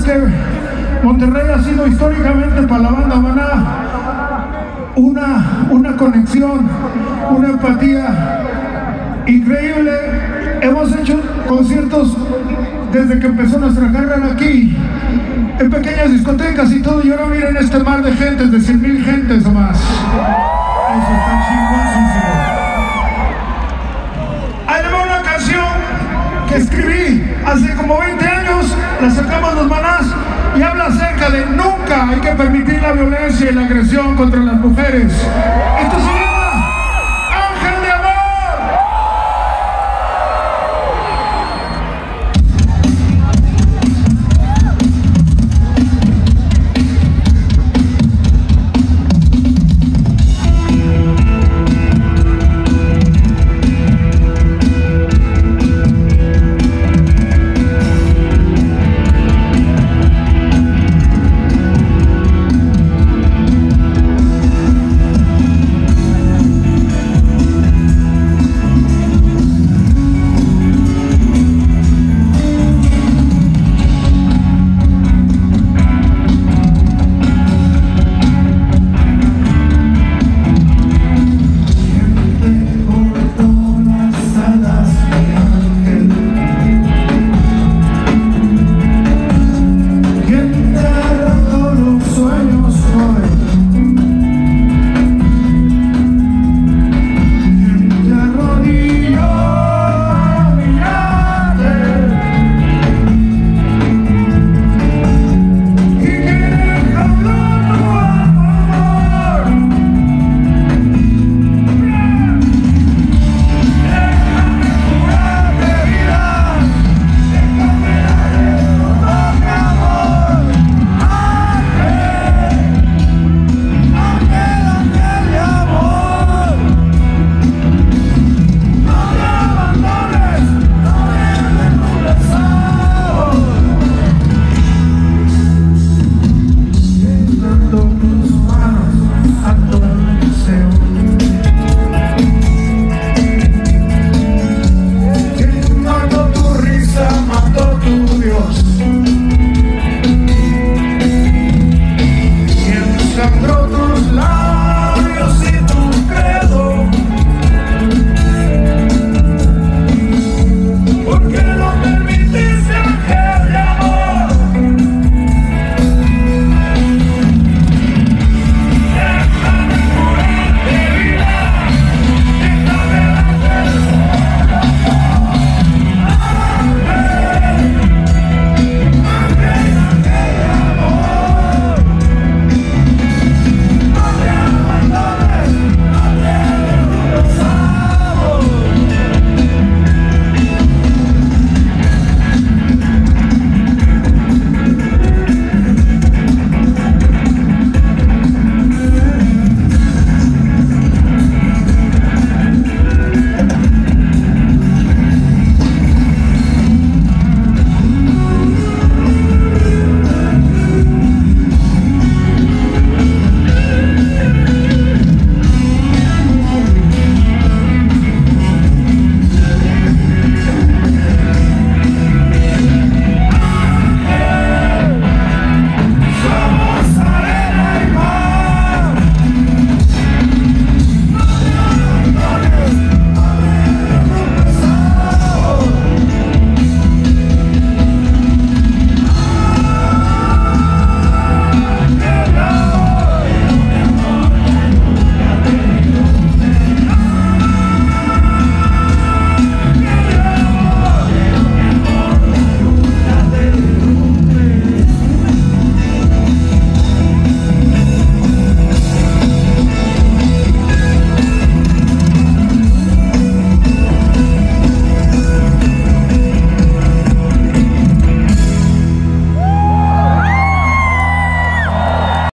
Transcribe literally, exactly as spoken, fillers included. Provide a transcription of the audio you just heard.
que Monterrey ha sido históricamente para la banda Maná una, una conexión, una empatía increíble. Hemos hecho conciertos desde que empezó nuestra carrera aquí, en pequeñas discotecas y todo, y ahora miren este mar de gentes, de cien mil gentes o más. Eso está chingoncísimo. Ahí le va una canción que escribí hace como veinte años, la sacamos los Manás, y habla acerca de nunca hay que permitir la violencia y la agresión contra las mujeres. Esto es